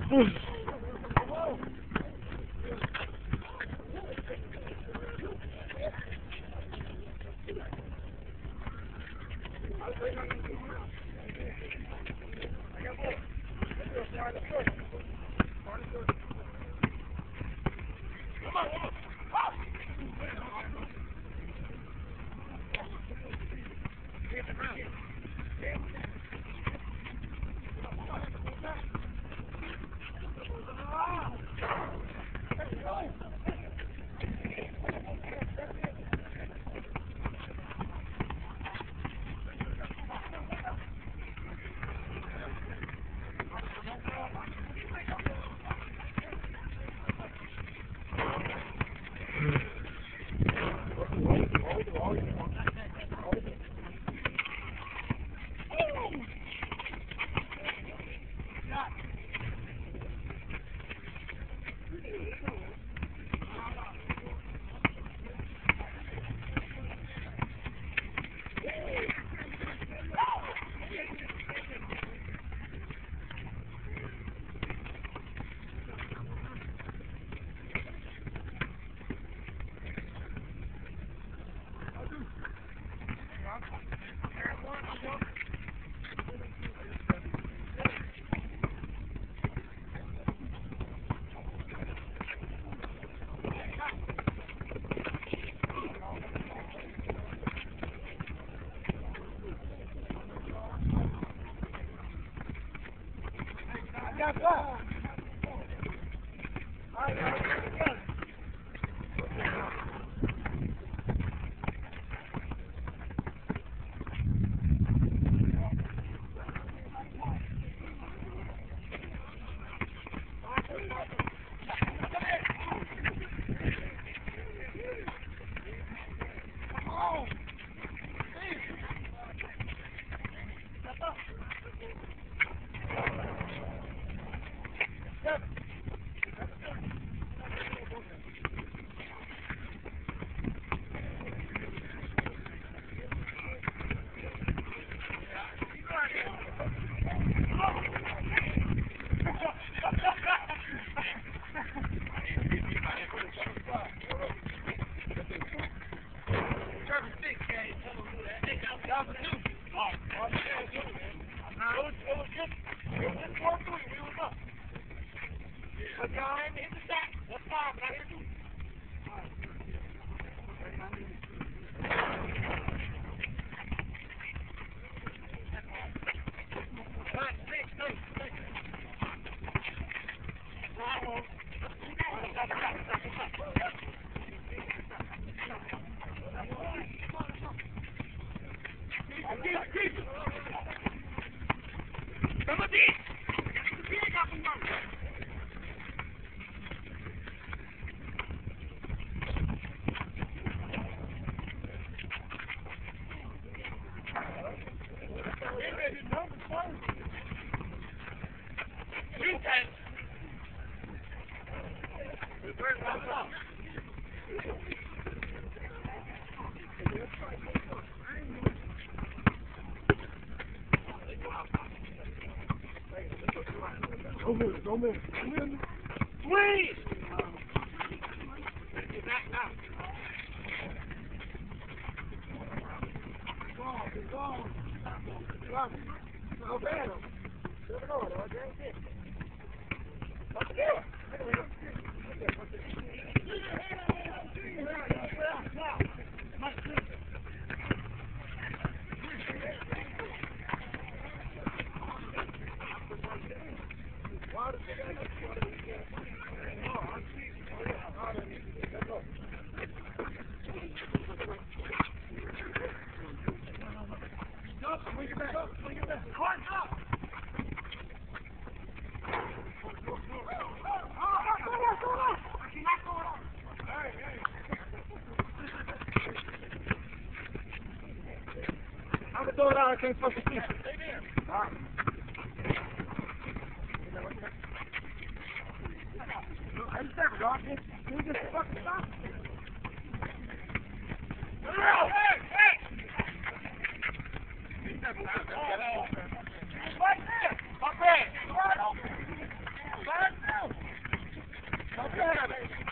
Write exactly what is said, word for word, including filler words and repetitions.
Go move, go move. Please! Get back now. Go on, go on. Go on. Go bad. Go on, I'll drink it. Let's do it. Swing it back up, swing it back. Hard up! I'm gonna throw it out, I can't fucking see it. Stay there. Alright. I'm sorry, dog. Can you just fucking stop? Hey! Hey! Right there! Up there! Okay.